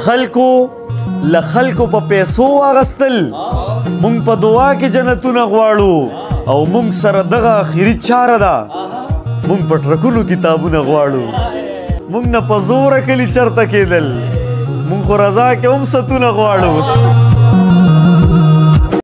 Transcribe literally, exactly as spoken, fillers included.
خلکو له خلکو په پیسو واغستل مونږ په دعا کې جنتونه غواړو او مونږ سره دغه آخري چاره ده مونږ په ټرکونو کتابونه غواړو مونږ نه په زوره کلي چرته کېدل مونږ خو رضا کې هم ستونه غواړو